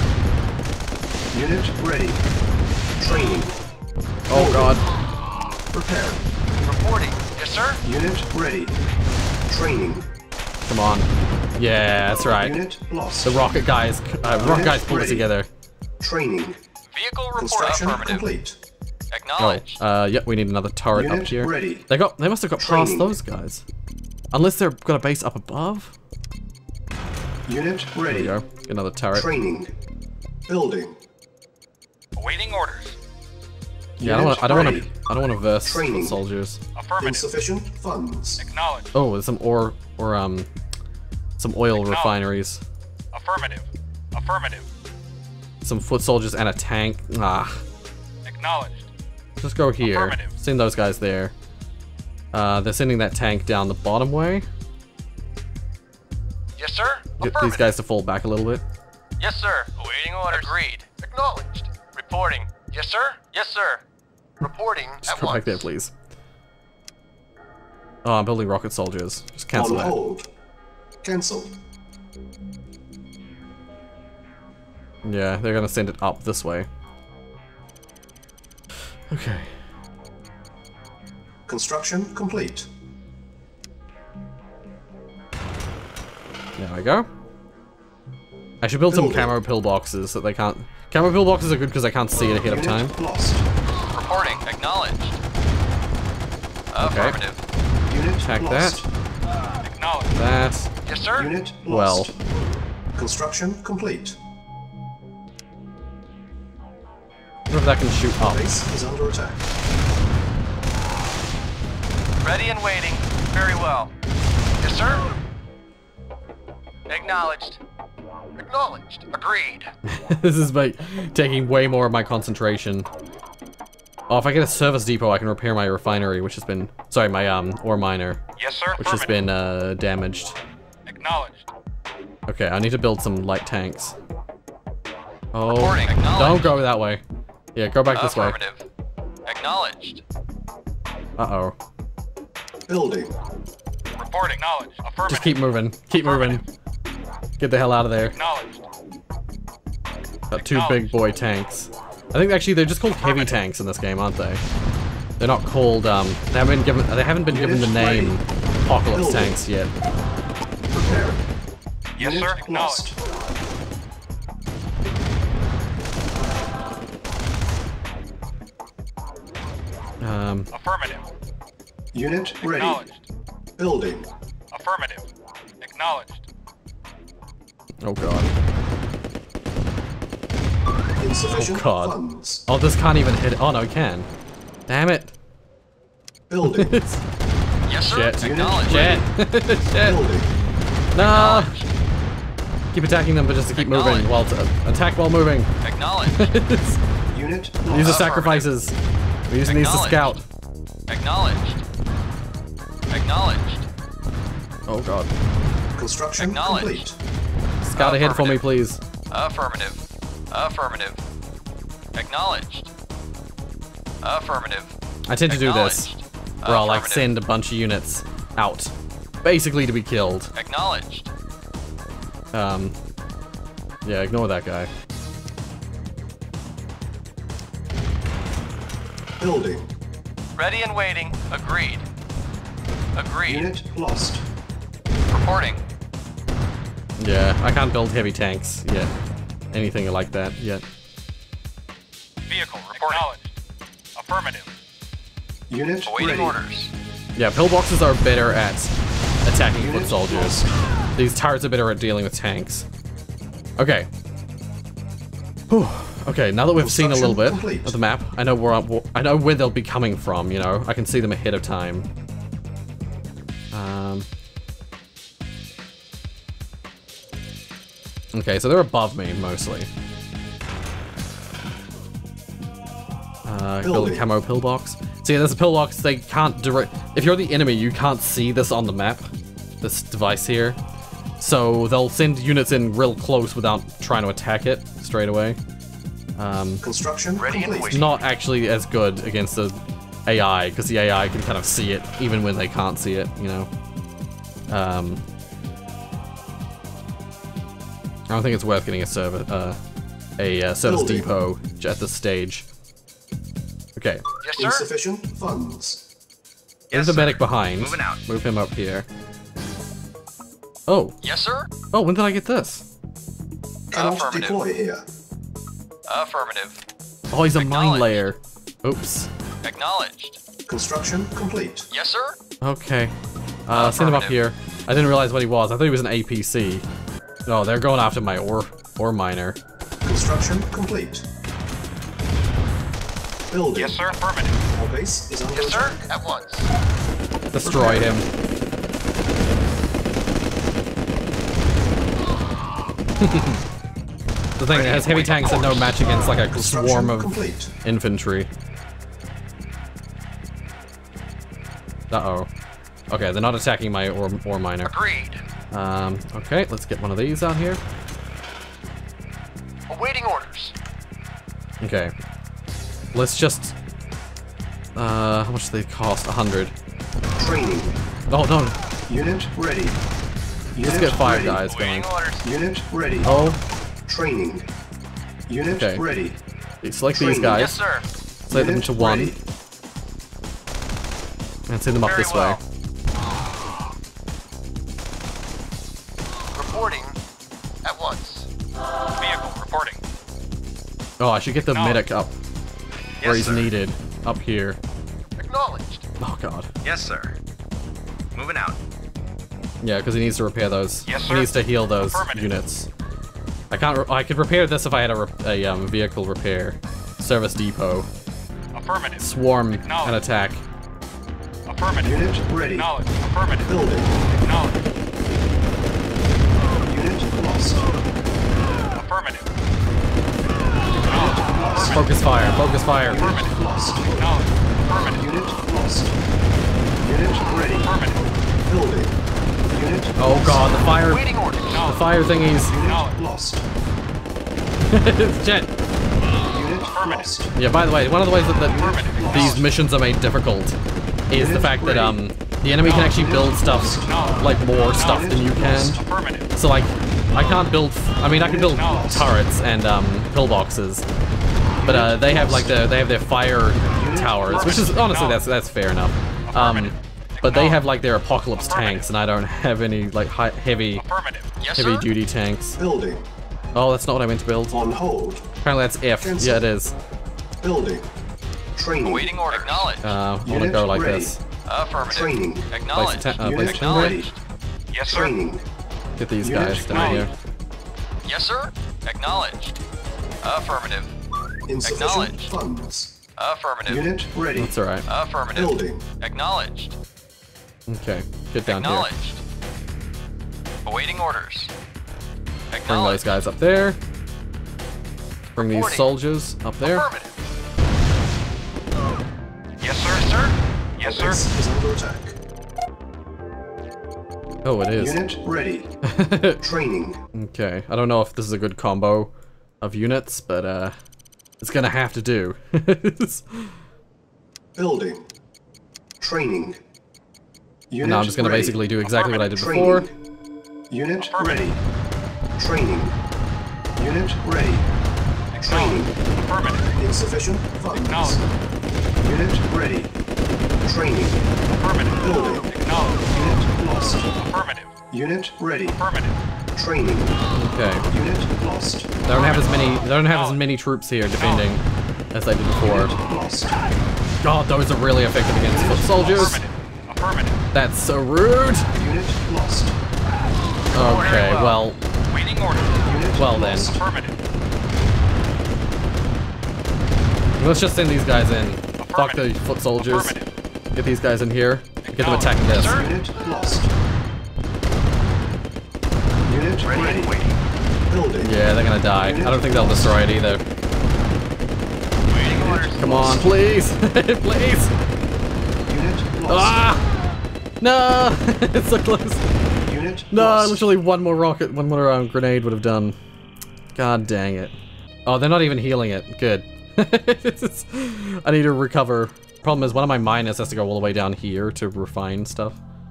Unit ready. Training. Oh god. Prepare. Reporting. Yes, sir. Unit ready. Training. Come on. Yeah, that's right. Unit lost. The rocket guys pulled it ready. together. Training. Vehicle report. Construction Affirmative. complete. Acknowledged. Yep, we need another turret up Unit here. ready. They must have got past Training. those guys. Unless they've got a base up above. Unit There we ready. go. Get another turret. Training. Building. Awaiting orders. Yeah, Unit I don't ready. want to verse Training. soldiers. Affirmative. Insufficient funds. Acknowledged. Oh, there's some ore or some oil refineries. Affirmative. Affirmative. Some foot soldiers and a tank. Ah, Acknowledged. just go here. Affirmative. Send those guys there. They're sending that tank down the bottom way. Yes, sir. Get these guys to fall back a little bit. Yes, sir. Awaiting orders. Agreed. Acknowledged. Reporting. Yes, sir. Yes, sir. Reporting Just at go back once. there, please. Oh, I'm building rocket soldiers. Just cancel On that. hold. Cancel. Yeah, they're gonna send it up this way. Okay. Construction complete. There we go. I should build some Building. camo pillboxes so they can't... Camo pillboxes are good because I can't see it ahead of time. Unit lost. Reporting. Acknowledged. Affirmative. Unit Attack lost. Acknowledged. That. Yes, sir. Unit Well. lost. Construction complete. I wonder if that can shoot up. Base is under attack. Ready and waiting. Very well. Yes, sir. Acknowledged. Acknowledged. Agreed. This is taking way more of my concentration. Oh, if I get a service depot, I can repair my refinery, which has been... Sorry, my ore miner, Yes, sir. which has been damaged. Acknowledged. Okay, I need to build some light tanks. Oh, Reporting. Acknowledged. don't go that way. Yeah, go back this way. Affirmative. Acknowledged. Uh-oh. Building. Reporting. Acknowledged. Affirmative. Just keep moving. Keep moving. Get the hell out of there. Acknowledged. Got 2 big boy tanks. I think actually they're just called heavy tanks in this game, aren't they? They're not called, they haven't been given the name Apocalypse Building. tanks yet. Prepare. Yes, Unit sir. Acknowledged. lost. Affirmative. Unit ready. Acknowledged. Building. Affirmative. Acknowledged. Oh god. Insufficient Oh god. funds. Oh, this can't even hit it. Oh no, it can. Damn it. Building. Yes, sir. Shit. Acknowledged. Shit. Shit. Building. No. Keep attacking them, but just to keep moving. While attack while moving. Acknowledged. Unit These are lost. sacrifices. We're using these to scout. Acknowledged. Acknowledged. Oh god. Construction Acknowledged. complete. Scout ahead for me, please. Affirmative. Affirmative. Acknowledged. Affirmative. I tend to do this, Acknowledged. where I'll like Affirmative. send a bunch of units out, basically to be killed. Acknowledged. Yeah, ignore that guy. Building. Ready and waiting. Agreed. Agreed. Unit lost. Reporting. Yeah, I can't build heavy tanks yet. Anything like that yet. Vehicle reporting. Acknowledged. Affirmative. Unit Awaiting ready. orders. Yeah, pillboxes are better at attacking foot soldiers. These turrets are better at dealing with tanks. Okay. Whew. Okay, now that we've seen a little bit of the map, I know where they'll be coming from. You know, I can see them ahead of time. Okay, so they're above me mostly. Build a camo pillbox. So yeah, there's a pillbox. They can't direct. If you're the enemy, you can't see this on the map. This device here. So they'll send units in real close without trying to attack it straight away. Construction Ready and complete. waiting. Not actually as good against the AI, because the AI can kind of see it even when they can't see it, you know. I don't think it's worth getting a service Building. depot at this stage. Okay, Yes, sir. Insufficient funds. there's the medic behind. Moving out. Move him up here. Oh, Yes, sir. oh, when did I get this? Cannot Affirmative. deploy here. Affirmative. Oh, he's a mine Acknowledged. layer. Oops. Acknowledged. Construction complete. Yes, sir. Okay. Send him up here. I didn't realize what he was. I thought he was an APC. No, they're going after my ore miner. Construction complete. Building. Yes, sir. Affirmative. Our base is under Yes, sir. attack. At once. Destroy him. The thing that has heavy tanks and no match against like a Construction swarm of complete. infantry. Uh-oh. Okay, they're not attacking my ore miner. Agreed. Okay, let's get one of these out here. Awaiting orders. Okay. Let's just... how much do they cost? 100. Training. Oh, no. Unit ready. Let's Unit get 5 ready. guys going. Awaiting orders. Unit ready. Oh, Training. Unit Okay. ready. select these Training. guys. Yes, sir. Select them Unit to 1. ready. And send them up Very this well. way. Reporting. At once. Vehicle reporting. Oh, I should get the medic up where Yes, he's sir. needed. Up here. Acknowledged. Oh, God. Yes, sir. Moving out. Yeah, because he needs to repair those. Yes, He sir. needs to heal those Affirmative. units. I could repair this if I had a vehicle repair. Service depot. Affirmative. Swarm and Acknowledged. attack. Affirmative. Unit ready. Acknowledged. Affirmative. Building. Acknowledged. Unit lost. Affirmative. Focus fire. Focus fire. Unit lost. Acknowledged. Affirmative. Unit lost. Unit ready. Affirmative. Building. Unit Oh, God. The fire. Awaiting orders. The fire thingies. Unit lost. Shit. Unit lost. Yeah, by the way, one of the ways that these missions are made difficult is the fact that the enemy can actually build stuff, like more stuff than you can. Affirmative. So like, I can't build, I mean I can build turrets and pillboxes, but they have like they have their fire towers, which is honestly that's fair enough. But they have like their apocalypse tanks, and I don't have any like heavy Yes, sir. duty tanks. Building. Oh, that's not what I meant to build. On hold. Apparently that's F. Cancel. Yeah, it is. Building. Training. Awaiting order. Acknowledged. I want to Unit go like ready. this. Affirmative. Training. Acknowledged. Place Unit a tank. ready. Yes, sir. Training. Get these Unit guys down here. Yes, sir. Acknowledged. Affirmative. Insufficient Acknowledged. funds. Affirmative. Unit ready. That's alright. Affirmative. Building. Acknowledged. Okay, get down here. Acknowledged. Awaiting orders. Bring those Acknowledged. guys up there. Bring these Reporting. soldiers up there. Affirmative. Yes, sir. Yes, sir. Yes, Our sir. base is under attack. Oh, it is. Unit ready. Training. Okay, I don't know if this is a good combo of units, but it's gonna have to do. Building. Training. Unit And now I'm just gonna ready. basically do exactly what I did Training. before. Unit ready. Training. Unit ready. Training. Affirmative. Insufficient funds. Acknowledged. Unit ready. Training. Affirmative. Building. Acknowledged. Unit lost. Affirmative. Unit ready. Affirmative. Training. Okay. Unit lost. They don't have as many troops here defending as they did before. Unit lost. God, those are really effective against foot soldiers. Affirmative. Affirmative. That's so rude. Unit lost. Okay, well, Waiting order. Unit well then. lost. Affirmative. Let's just send these guys in. Fuck the foot soldiers. Affirmative. Get these guys in here. Get them attacking this. Sir. Unit lost. Unit Ready ready. and waiting. Building. Yeah, they're gonna die. I don't think they'll destroy it either. Waiting orders. Come on, please. Please. Unit lost. Ah! No! It's so close. Unit No, lost. literally one more grenade would have done. God dang it. Oh, they're not even healing it. Good. I need to recover. Problem is, one of my miners has to go all the way down here to refine stuff.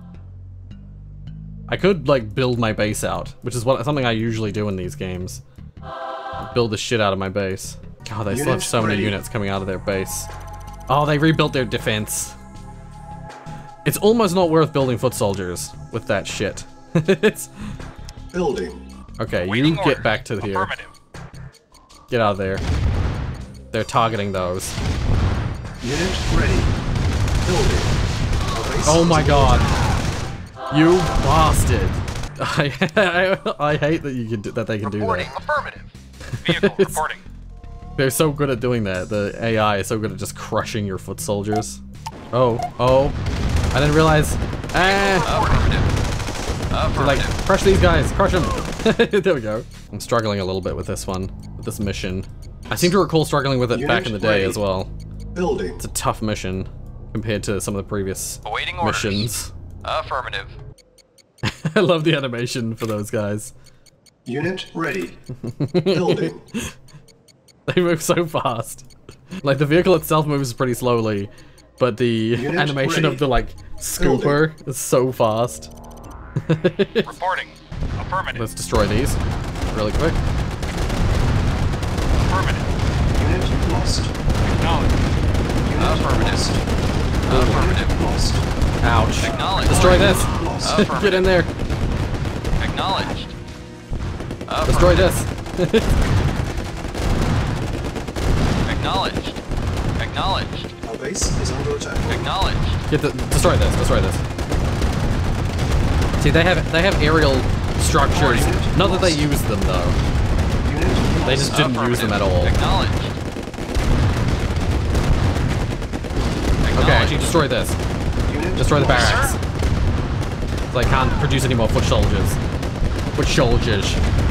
I could, like, build my base out, which is something I usually do in these games. Build the shit out of my base. God, they still have so many units coming out of their base. Oh, they rebuilt their defense. It's almost not worth building foot soldiers with that shit. It's... Building. Okay, Waiting you get orders. back to here. Affirmative. Get out of there. They're targeting those. Unit ready. Building. Our base Oh is my under god. attack. You bastard. I hate that you can that they can do Reporting. that. Affirmative. Vehicle reporting. They're so good at doing that. The AI is so good at just crushing your foot soldiers. Oh. I didn't realize. Ah. Affirmative. Like, Affirmative. crush these guys, crush them. There we go. I'm struggling a little bit with this one, with this mission. I seem to recall struggling with it back in the day as well. Building. It's a tough mission compared to some of the previous Awaiting orders. missions. Affirmative. I love the animation for those guys. Unit ready. Building. They move so fast. Like, the vehicle itself moves pretty slowly, but the Unit animation ready. of the, like, scooper is so fast. Reporting. Affirmative. Let's destroy these really quick. Affirmative. Unit lost. Acknowledged. Unit Affirmative. lost. Affirmative. Unit lost. Ouch. Acknowledged. Destroy this. Lost. Get in there. Acknowledged. Destroy this. Acknowledged. Acknowledged. Our base is under attack. Acknowledged. Destroy this. Destroy this. See, they have aerial structures. Not that they use them though. Unit lost. They just didn't use them at all. Acknowledged. Okay, actually destroy this. Unit Destroy the lost. barracks. So they can't produce any more foot soldiers. Foot soldiers.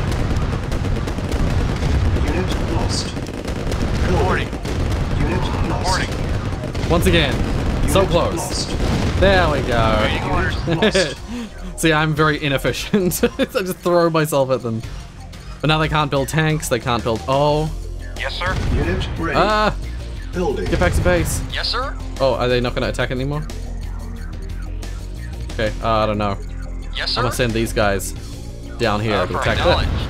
Unit lost. Reporting. Unit lost. Reporting. Once again, so Unit close. Lost. There we go. Waiting orders. Lost. See, I'm very inefficient. I just throw myself at them. But now they can't build tanks, they can't build... Oh. Yes, sir. Unit ready. Ah! Building. Get back to base. Yes, sir. Oh, are they not going to attack anymore? Okay, I don't know. Yes, I'm sir. going to send these guys down here to attack Acknowledged. that.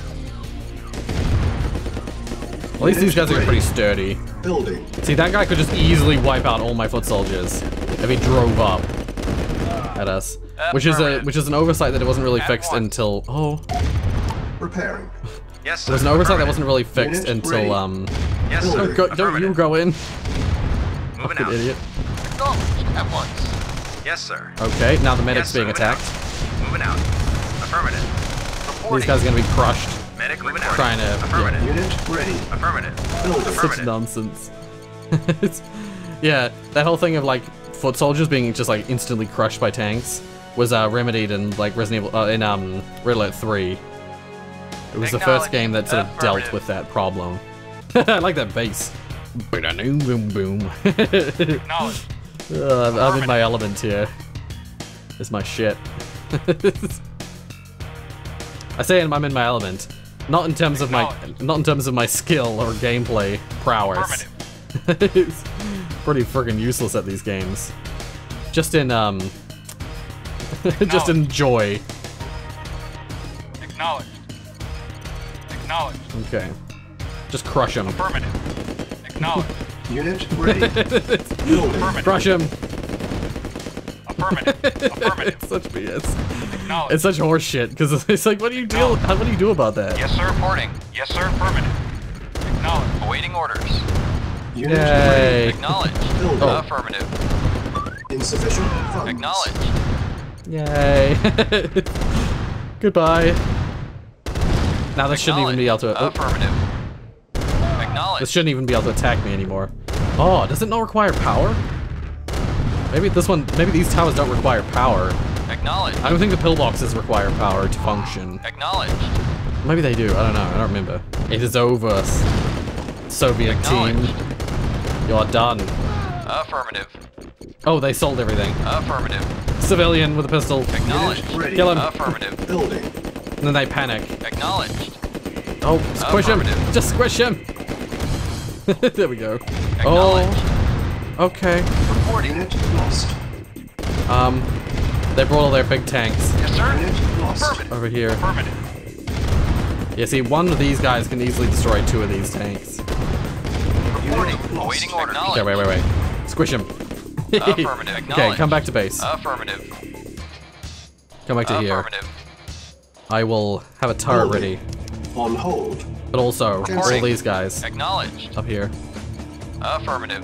At least these guys are pretty sturdy. Building. See, that guy could just easily wipe out all my foot soldiers if he drove up at us. Which is an oversight that it wasn't really fixed until... Oh. Repairing. Yes, There was an oversight that wasn't really fixed Unit until, ready. Yes, sir. Don't you go in. Moving Fucking out. idiot. Acknowledged. At once. Yes, sir. Okay, now the medic's Yes, sir. being Moving out. attacked. Moving out. Affirmative. Reporting. These guys are gonna be crushed. Medic Medic reporting. trying to... Affirmative. Unit ready. Affirmative. Building. Such Affirmative. nonsense. Yeah, that whole thing of like foot soldiers being just like instantly crushed by tanks was remedied in like Resident Evil in Red Alert 3. It was the first game that sort of dealt with that problem. I like that bass. Boom boom boom. Acknowledged. I'm in my element here. It's my shit. I say I'm in my element, not in terms of my skill or gameplay prowess. It's pretty friggin' useless at these games. Just in just in joy. Acknowledged. Acknowledged. Okay. Just crush him. Affirmative. Acknowledged. Unit ready. Building. Crush him. Affirmative. Affirmative. It's such BS. Acknowledged. It's such horse shit because it's like, what do you do about that? Yes, sir. Reporting. Yes, sir. Affirmative. Acknowledged. Awaiting orders. Unit Yay. ready. Acknowledged. Building. Affirmative. Insufficient funds. Acknowledged. Yay. Goodbye. Now this shouldn't even be able to. Affirmative. Acknowledged. This shouldn't even be able to attack me anymore. Oh, does it not require power? Maybe these towers don't require power. Acknowledged. I don't think the pillboxes require power to function. Acknowledged. Maybe they do, I don't know, I don't remember. It is over, Soviet team. You're done. Affirmative. Oh, they sold everything. Affirmative. Civilian with a pistol. Acknowledged. Ready. Kill him. Affirmative. Building. And then they panic. Acknowledged. Oh, squish him! Affirmative. Just squish him! There we go. Acknowledged. Oh, okay. Reporting. Unit lost. They brought all their big tanks Yes, sir. Unit lost. Affirmative. over here. Affirmative. Yeah, see, one of these guys can easily destroy two of these tanks. Reporting. Unit lost. Awaiting orders. Okay, wait. Squish him. Affirmative. Okay, come back to base. Affirmative. Come back to here. Affirmative. I will have a turret Building. ready. On hold. But also, all Reporting. these guys Acknowledged. up here. Affirmative.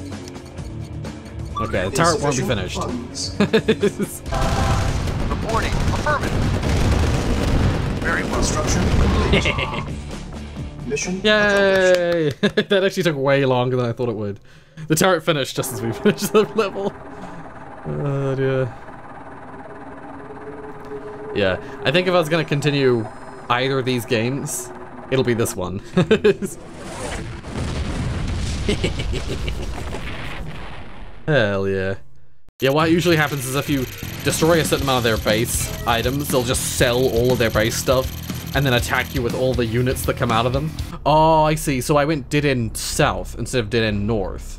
Okay, the turret won't be finished. Funds. Reporting. Affirmative. Very well. Construction complete. Mission Yay! That actually took way longer than I thought it would. The turret finished just as we finished the level. Oh dear. Yeah, I think if I was gonna continue either of these games, it'll be this one. Hell yeah. Yeah, what usually happens is if you destroy a certain amount of their base items, they'll just sell all of their base stuff and then attack you with all the units that come out of them. Oh, I see. So I went dead end south instead of dead end north.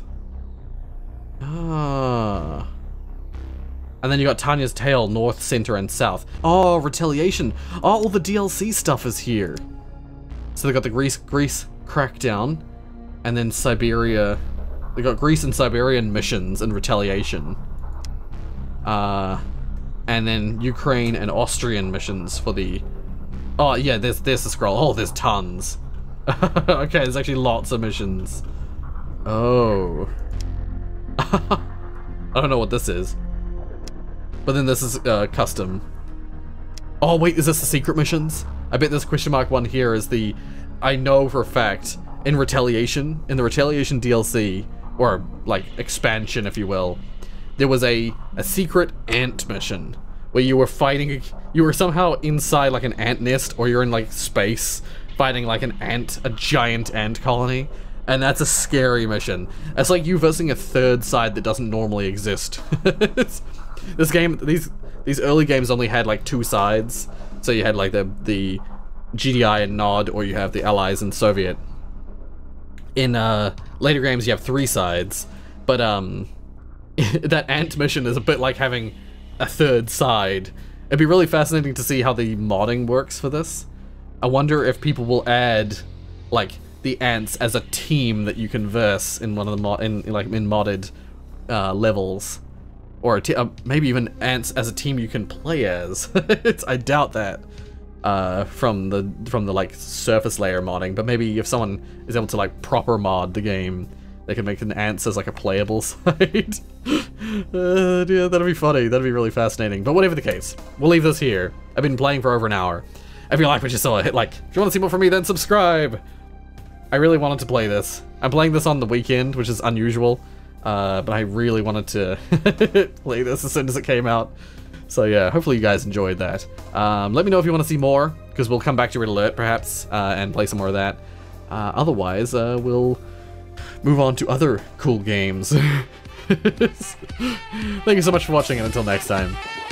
Ah. And then you got Tanya's Tale, north, center, and south. Oh, Retaliation. Oh, all the DLC stuff is here. So they got the Greece crackdown, and then Siberia. They got Greece and Siberian missions and Retaliation. And then Ukraine and Austrian missions for the... Oh, yeah, there's the scroll. Oh, there's tons. Okay, there's actually lots of missions. Oh. I don't know what this is. But then this is custom. Oh wait, is this the secret missions? I bet this question mark one here is the... I know for a fact, in the Retaliation DLC, or like expansion if you will, there was a secret ant mission where you were fighting, you were somehow inside like an ant nest, or you're in like space fighting like a giant ant colony. And that's a scary mission. It's like you visiting a third side that doesn't normally exist. This game, these early games only had like two sides. So you had like the GDI and Nod, or you have the Allies and Soviet. In later games you have three sides, but that ant mission is a bit like having a third side. It'd be really fascinating to see how the modding works for this. I wonder if people will add like the ants as a team that you can verse in one of the in modded levels, or maybe even ants as a team you can play as. I doubt that from the like surface layer modding, but maybe if someone is able to like proper mod the game, they can make an ants as like a playable side. Yeah, that'd be funny. That'd be really fascinating. But whatever the case, we'll leave this here. I've been playing for over an hour. If you like what you saw, hit like. If you want to see more from me, then subscribe. I really wanted to play this. I'm playing this on the weekend, which is unusual. But I really wanted to play this as soon as it came out. So yeah, hopefully you guys enjoyed that. Let me know if you want to see more, because we'll come back to Red Alert, perhaps, and play some more of that. Otherwise, we'll move on to other cool games. Thank you so much for watching, and until next time.